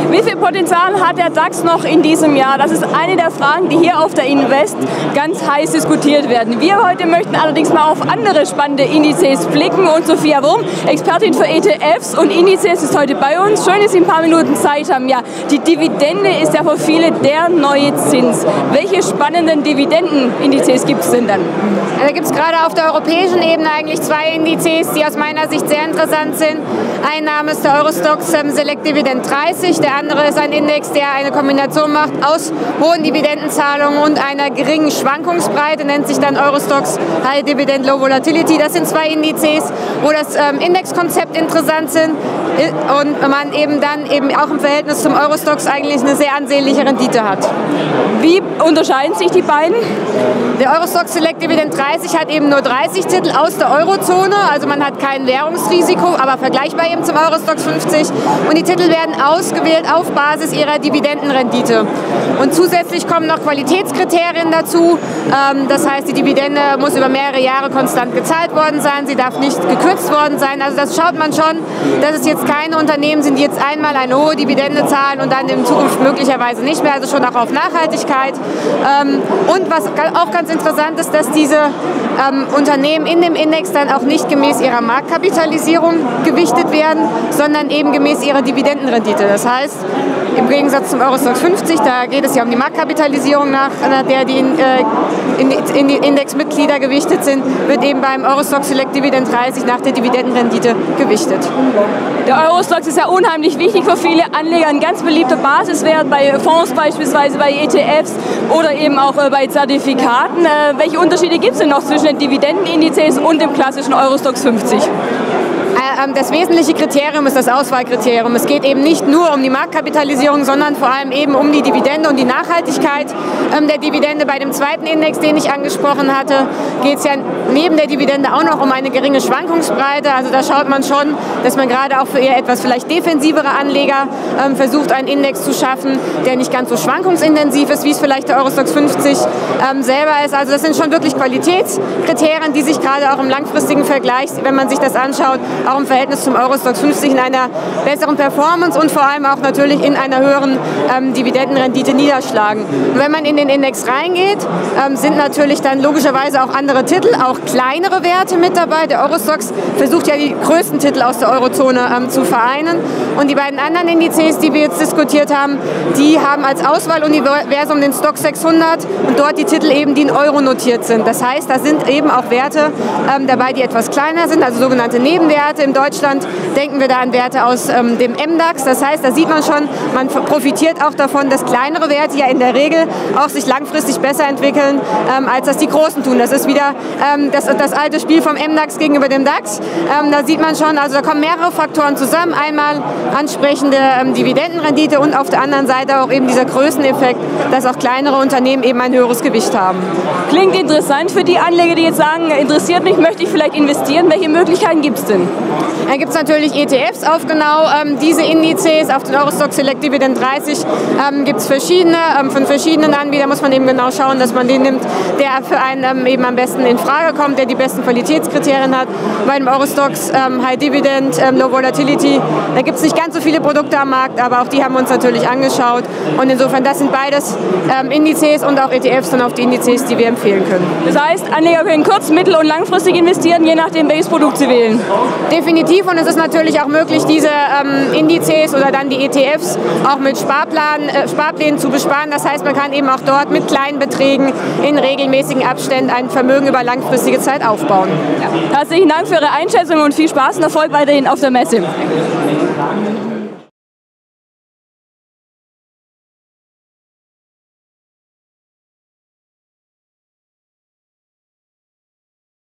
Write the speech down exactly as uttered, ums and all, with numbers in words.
Wie viel Potenzial hat der DAX noch in diesem Jahr? Das ist eine der Fragen, die hier auf der Invest ganz heiß diskutiert werden. Wir heute möchten allerdings mal auf andere spannende Indizes blicken und Sophia Wurm, Expertin für E T Fs und Indizes, ist heute bei uns. Schön, dass Sie ein paar Minuten Zeit haben. Ja, die Dividende ist ja für viele der neue Zins. Welche spannenden Dividendenindizes gibt es denn dann? Da gibt es gerade auf der europäischen Ebene eigentlich zwei Indizes, die aus meiner Sicht sehr interessant sind. Ein Name ist der Eurostoxx ähm, Select Dividend dreißig, der andere ist ein Index, der eine Kombination macht aus hohen Dividendenzahlungen und einer geringen Schwankungsbreite, nennt sich dann Eurostoxx High Dividend Low Volatility. Das sind zwei Indizes, wo das ähm, Indexkonzept interessant sind und man eben dann eben auch im Verhältnis zum Eurostoxx eigentlich eine sehr ansehnliche Rendite hat. Wie unterscheiden sich die beiden? Der Eurostoxx Select Dividend dreißig hat eben nur dreißig Titel aus der Eurozone, also man hat kein Währungsrisiko, aber vergleichbar eben zum Eurostoxx fünfzig. Und die Titel werden ausgewählt auf Basis ihrer Dividendenrendite. Und zusätzlich kommen noch Qualitätskriterien dazu. Das heißt, die Dividende muss über mehrere Jahre konstant gezahlt worden sein, sie darf nicht gekürzt worden sein. Also das schaut man schon, dass es jetzt keine Unternehmen sind, die jetzt einmal eine hohe Dividende zahlen und dann in Zukunft möglicherweise nicht mehr, also schon auch auf Nachhaltigkeit. Und was auch ganz interessant ist, dass diese ähm, Unternehmen in dem Index dann auch nicht gemäß ihrer Marktkapitalisierung gewichtet werden, sondern eben gemäß ihrer Dividendenrendite. Das heißt, im Gegensatz zum Eurostoxx fünfzig, da geht es ja um die Marktkapitalisierung, nach der die, äh, in, in die Indexmitglieder gewichtet sind, wird eben beim Eurostoxx Select Dividend dreißig nach der Dividendenrendite gewichtet. Der Eurostoxx ist ja unheimlich wichtig für viele Anleger, ein ganz beliebter Basiswert bei Fonds beispielsweise, bei E T Fs oder eben auch bei Zertifikaten. Äh, welche Unterschiede gibt es denn noch zwischen den Dividendenindizes und dem klassischen Eurostoxx fünfzig? Das wesentliche Kriterium ist das Auswahlkriterium. Es geht eben nicht nur um die Marktkapitalisierung, sondern vor allem eben um die Dividende und die Nachhaltigkeit der Dividende. Bei dem zweiten Index, den ich angesprochen hatte, geht es ja neben der Dividende auch noch um eine geringe Schwankungsbreite. Also da schaut man schon, dass man gerade auch für eher etwas vielleicht defensivere Anleger ähm, versucht, einen Index zu schaffen, der nicht ganz so schwankungsintensiv ist, wie es vielleicht der Eurostoxx fünfzig ähm, selber ist. Also das sind schon wirklich Qualitätskriterien, die sich gerade auch im langfristigen Vergleich, wenn man sich das anschaut, auch im Verhältnis zum Eurostoxx fünfzig in einer besseren Performance und vor allem auch natürlich in einer höheren ähm, Dividendenrendite niederschlagen. Und wenn man in den Index reingeht, ähm, sind natürlich dann logischerweise auch andere Titel, auch kleinere Werte mit dabei. Der Eurostoxx versucht ja die größten Titel aus der Eurozone ähm, zu vereinen. Und die beiden anderen Indizes, die wir jetzt diskutiert haben, die haben als Auswahluniversum den Stoxx sechshundert und dort die Titel eben, die in Euro notiert sind. Das heißt, da sind eben auch Werte ähm, dabei, die etwas kleiner sind, also sogenannte Nebenwerte. In Deutschland denken wir da an Werte aus ähm, dem M DAX. Das heißt, da sieht man schon, man profitiert auch davon, dass kleinere Werte ja in der Regel auch sich langfristig besser entwickeln, ähm, als das die großen tun. Das ist wieder ähm, das, das alte Spiel vom M DAX gegenüber dem DAX. Ähm, da sieht man schon, also da kommen mehrere Faktoren zusammen. Einmal ansprechende ähm, Dividendenrendite und auf der anderen Seite auch eben dieser Größeneffekt, dass auch kleinere Unternehmen eben ein höheres Gewicht haben. Klingt interessant für die Anleger, die jetzt sagen, interessiert mich, möchte ich vielleicht investieren. Welche Möglichkeiten gibt es denn? Da gibt es natürlich E T Fs auf genau ähm, diese Indizes. Auf den Eurostoxx Select Dividend dreißig ähm, gibt es verschiedene. Ähm, von verschiedenen Anbietern muss man eben genau schauen, dass man den nimmt, der für einen ähm, eben am besten in Frage kommt, der die besten Qualitätskriterien hat. Bei dem Eurostoxx ähm, High Dividend, ähm, Low Volatility, da gibt es nicht ganz so viele Produkte am Markt, aber auch die haben wir uns natürlich angeschaut. Und insofern, das sind beides ähm, Indizes und auch E T Fs und auch die Indizes, die wir empfehlen können. Das heißt, Anleger können kurz-, mittel- und langfristig investieren, je nachdem, welches Produkt sie wählen? Definitiv, und es ist natürlich auch möglich, diese ähm, Indizes oder dann die E T Fs auch mit Sparplan, äh, Sparplänen zu besparen. Das heißt, man kann eben auch dort mit kleinen Beträgen in regelmäßigen Abständen ein Vermögen über langfristige Zeit aufbauen. Ja. Herzlichen Dank für Ihre Einschätzung und viel Spaß und Erfolg weiterhin auf der Messe.